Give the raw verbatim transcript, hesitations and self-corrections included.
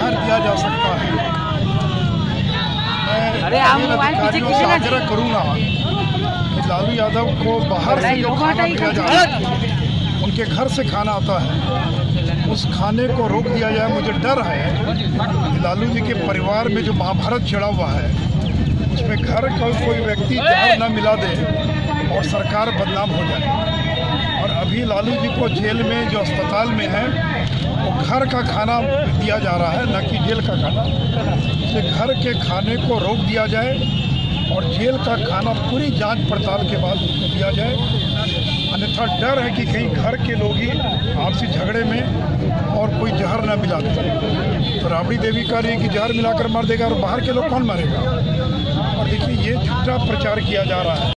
अधिकार दिया जा सकता है। मैं अधिकारियों से आग्रह करूँगा कि लालू यादव को बाहर से जो खाना दिया जा रहा है, उनके घर से खाना आता है, उस खाने को रोक दिया जाए। मुझे डर है कि लालू जी के परिवार में जो महाभारत छिड़ा हुआ है, उसमें घर का कोई व्यक्ति जहर न मिला दे और सरकार बदनाम हो जाए। और अभी लालू जी को जेल में जो अस्पताल में है, वो घर का खाना दिया जा रहा है, न कि जेल का खाना। इसलिए घर के खाने को रोक दिया जाए और जेल का खाना पूरी जांच पड़ताल के बाद उसको दिया जाए। अन्यथा डर है कि कहीं घर के लोग ही आपसी झगड़े में और कोई जहर न मिला दे। तो राबड़ी देवी कह रही है कि जहर मिलाकर मार देगा और बाहर के लोग कौन मारेगा। और देखिए, ये झूठा प्रचार किया जा रहा है।